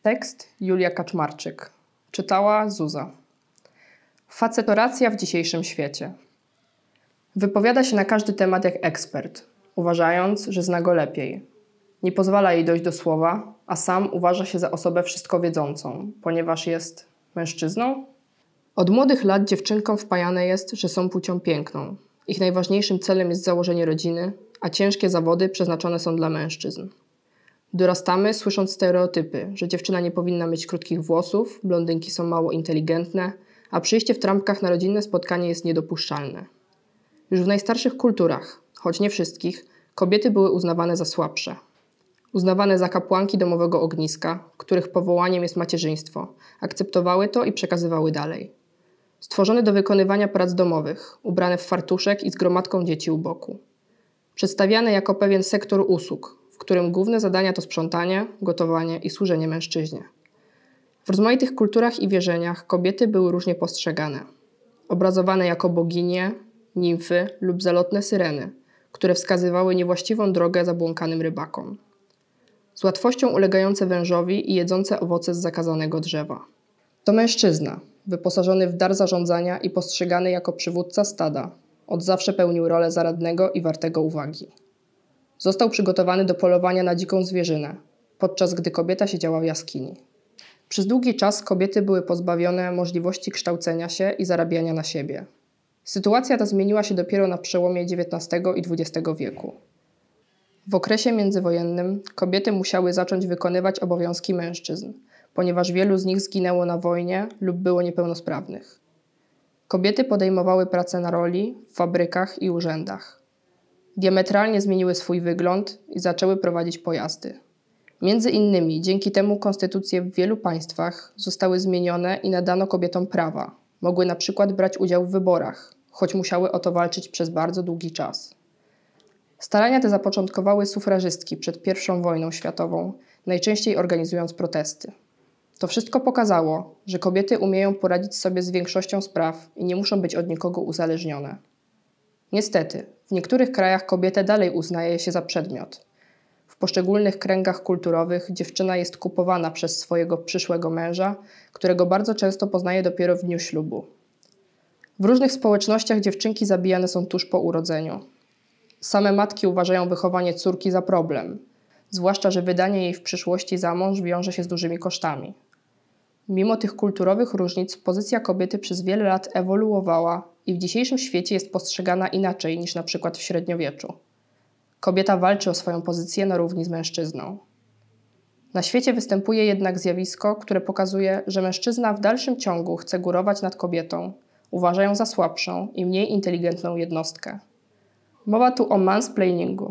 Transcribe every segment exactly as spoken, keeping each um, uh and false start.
Tekst Julia Kaczmarczyk. Czytała Zuza. Facetoracja w dzisiejszym świecie. Wypowiada się na każdy temat jak ekspert, uważając, że zna go lepiej. Nie pozwala jej dojść do słowa, a sam uważa się za osobę wszystko wiedzącą, ponieważ jest mężczyzną. Od młodych lat dziewczynkom wpajane jest, że są płcią piękną. Ich najważniejszym celem jest założenie rodziny, a ciężkie zawody przeznaczone są dla mężczyzn. Dorastamy słysząc stereotypy, że dziewczyna nie powinna mieć krótkich włosów, blondynki są mało inteligentne, a przyjście w trampkach na rodzinne spotkanie jest niedopuszczalne. Już w najstarszych kulturach, choć nie wszystkich, kobiety były uznawane za słabsze. Uznawane za kapłanki domowego ogniska, których powołaniem jest macierzyństwo, akceptowały to i przekazywały dalej. Stworzone do wykonywania prac domowych, ubrane w fartuszek i z gromadką dzieci u boku. Przedstawiane jako pewien sektor usług, w którym główne zadania to sprzątanie, gotowanie i służenie mężczyźnie. W rozmaitych kulturach i wierzeniach kobiety były różnie postrzegane. Obrazowane jako boginie, nimfy lub zalotne syreny, które wskazywały niewłaściwą drogę zabłąkanym rybakom. Z łatwością ulegające wężowi i jedzące owoce z zakazanego drzewa. To mężczyzna, wyposażony w dar zarządzania i postrzegany jako przywódca stada, od zawsze pełnił rolę zaradnego i wartego uwagi. Został przygotowany do polowania na dziką zwierzynę, podczas gdy kobieta siedziała w jaskini. Przez długi czas kobiety były pozbawione możliwości kształcenia się i zarabiania na siebie. Sytuacja ta zmieniła się dopiero na przełomie dziewiętnastego i dwudziestego wieku. W okresie międzywojennym kobiety musiały zacząć wykonywać obowiązki mężczyzn, ponieważ wielu z nich zginęło na wojnie lub było niepełnosprawnych. Kobiety podejmowały pracę na roli, w fabrykach i urzędach. Diametralnie zmieniły swój wygląd i zaczęły prowadzić pojazdy. Między innymi dzięki temu konstytucje w wielu państwach zostały zmienione i nadano kobietom prawa. Mogły na przykład brać udział w wyborach, choć musiały o to walczyć przez bardzo długi czas. Starania te zapoczątkowały sufrażystki przed pierwszą wojną światową, najczęściej organizując protesty. To wszystko pokazało, że kobiety umieją poradzić sobie z większością spraw i nie muszą być od nikogo uzależnione. Niestety, w niektórych krajach kobietę dalej uznaje się za przedmiot. W poszczególnych kręgach kulturowych dziewczyna jest kupowana przez swojego przyszłego męża, którego bardzo często poznaje dopiero w dniu ślubu. W różnych społecznościach dziewczynki zabijane są tuż po urodzeniu. Same matki uważają wychowanie córki za problem, zwłaszcza że wydanie jej w przyszłości za mąż wiąże się z dużymi kosztami. Mimo tych kulturowych różnic pozycja kobiety przez wiele lat ewoluowała i w dzisiejszym świecie jest postrzegana inaczej niż na przykład w średniowieczu. Kobieta walczy o swoją pozycję na równi z mężczyzną. Na świecie występuje jednak zjawisko, które pokazuje, że mężczyzna w dalszym ciągu chce górować nad kobietą, uważa ją za słabszą i mniej inteligentną jednostkę. Mowa tu o mansplainingu.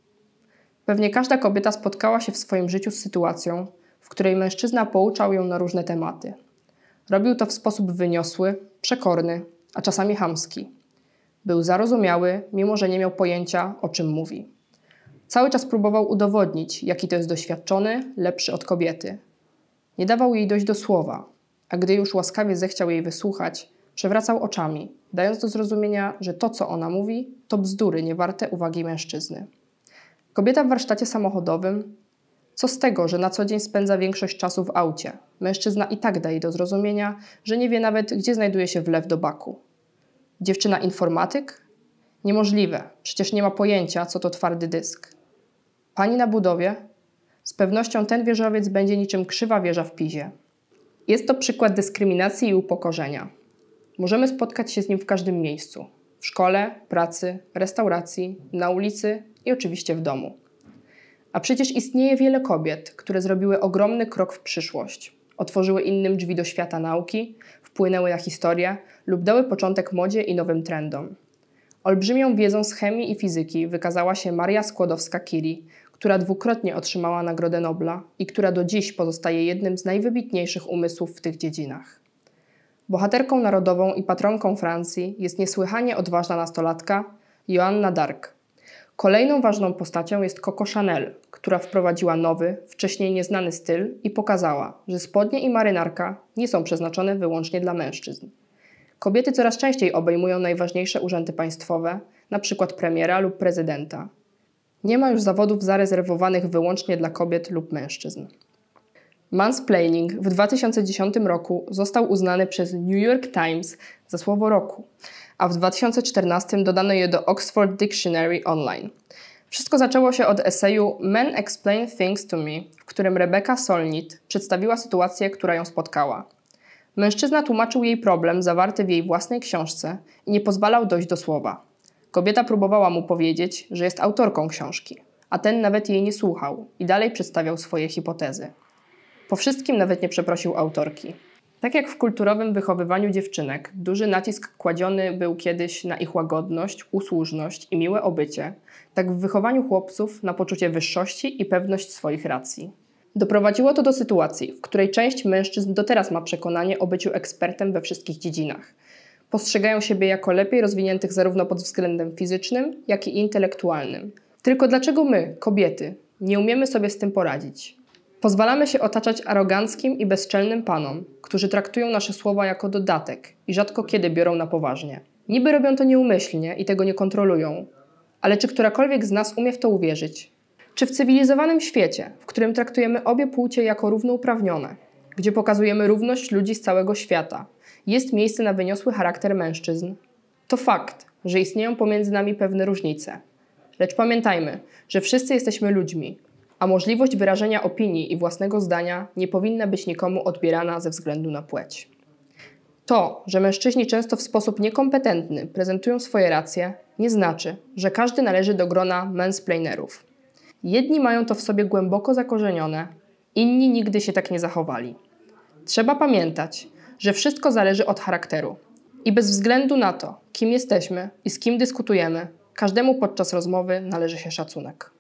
Pewnie każda kobieta spotkała się w swoim życiu z sytuacją, w której mężczyzna pouczał ją na różne tematy. Robił to w sposób wyniosły, przekorny, a czasami chamski. Był zarozumiały, mimo że nie miał pojęcia, o czym mówi. Cały czas próbował udowodnić, jaki to jest doświadczony, lepszy od kobiety. Nie dawał jej dojść do słowa, a gdy już łaskawie zechciał jej wysłuchać, przewracał oczami, dając do zrozumienia, że to, co ona mówi, to bzdury niewarte uwagi mężczyzny. Kobieta w warsztacie samochodowym? Co z tego, że na co dzień spędza większość czasu w aucie? Mężczyzna i tak daje do zrozumienia, że nie wie nawet, gdzie znajduje się wlew do baku. Dziewczyna informatyk? Niemożliwe, przecież nie ma pojęcia, co to twardy dysk. Pani na budowie? Z pewnością ten wieżowiec będzie niczym krzywa wieża w Pizie. Jest to przykład dyskryminacji i upokorzenia. Możemy spotkać się z nim w każdym miejscu. W szkole, pracy, restauracji, na ulicy i oczywiście w domu. A przecież istnieje wiele kobiet, które zrobiły ogromny krok w przyszłość. Otworzyły innym drzwi do świata nauki, wpłynęły na historię lub dały początek modzie i nowym trendom. Olbrzymią wiedzą z chemii i fizyki wykazała się Maria Skłodowska-Curie, która dwukrotnie otrzymała Nagrodę Nobla i która do dziś pozostaje jednym z najwybitniejszych umysłów w tych dziedzinach. Bohaterką narodową i patronką Francji jest niesłychanie odważna nastolatka Joanna d'Arc. Kolejną ważną postacią jest Coco Chanel, która wprowadziła nowy, wcześniej nieznany styl i pokazała, że spodnie i marynarka nie są przeznaczone wyłącznie dla mężczyzn. Kobiety coraz częściej obejmują najważniejsze urzędy państwowe, np. premiera lub prezydenta. Nie ma już zawodów zarezerwowanych wyłącznie dla kobiet lub mężczyzn. Mansplaining w dwa tysiące dziesiątym roku został uznany przez New York Times za słowo roku, a w dwa tysiące czternastym dodano je do Oxford Dictionary Online. Wszystko zaczęło się od eseju Men Explain Things to Me, w którym Rebecca Solnit przedstawiła sytuację, która ją spotkała. Mężczyzna tłumaczył jej problem zawarty w jej własnej książce i nie pozwalał dojść do słowa. Kobieta próbowała mu powiedzieć, że jest autorką książki, a ten nawet jej nie słuchał i dalej przedstawiał swoje hipotezy. Po wszystkim nawet nie przeprosił autorki. Tak jak w kulturowym wychowywaniu dziewczynek duży nacisk kładziony był kiedyś na ich łagodność, usłużność i miłe obycie, tak w wychowaniu chłopców na poczucie wyższości i pewność swoich racji. Doprowadziło to do sytuacji, w której część mężczyzn do teraz ma przekonanie o byciu ekspertem we wszystkich dziedzinach. Postrzegają siebie jako lepiej rozwiniętych zarówno pod względem fizycznym, jak i intelektualnym. Tylko dlaczego my, kobiety, nie umiemy sobie z tym poradzić? Pozwalamy się otaczać aroganckim i bezczelnym panom, którzy traktują nasze słowa jako dodatek i rzadko kiedy biorą na poważnie. Niby robią to nieumyślnie i tego nie kontrolują, ale czy którakolwiek z nas umie w to uwierzyć? Czy w cywilizowanym świecie, w którym traktujemy obie płcie jako równouprawnione, gdzie pokazujemy równość ludzi z całego świata, jest miejsce na wyniosły charakter mężczyzn? To fakt, że istnieją pomiędzy nami pewne różnice. Lecz pamiętajmy, że wszyscy jesteśmy ludźmi, a możliwość wyrażenia opinii i własnego zdania nie powinna być nikomu odbierana ze względu na płeć. To, że mężczyźni często w sposób niekompetentny prezentują swoje racje, nie znaczy, że każdy należy do grona mansplainerów. Jedni mają to w sobie głęboko zakorzenione, inni nigdy się tak nie zachowali. Trzeba pamiętać, że wszystko zależy od charakteru. I bez względu na to, kim jesteśmy i z kim dyskutujemy, każdemu podczas rozmowy należy się szacunek.